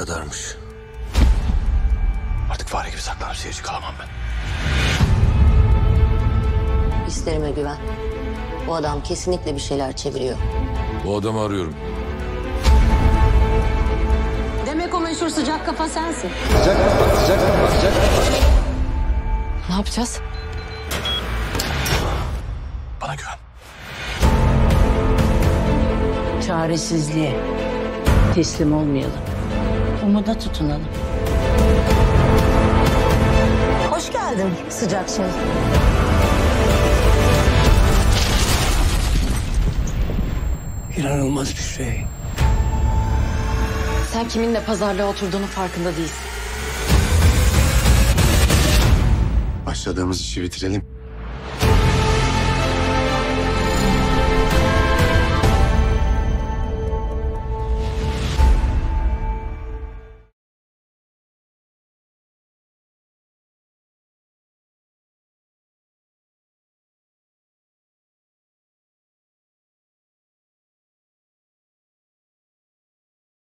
kadarmış. Artık fare gibi saklanıp seyirci kalamam ben. Hislerime güven. Bu adam kesinlikle bir şeyler çeviriyor. Bu adamı arıyorum. Demek o meşhur sıcak kafa sensin. Sıcak kafa. Ne yapacağız? Bana güven. Çaresizliğe teslim olmayalım. Umuda tutunalım. Hoş geldin sıcak şey. İnanılmaz bir şey. Sen kiminle pazarlığa oturduğunun farkında değilsin. Başladığımız işi bitirelim.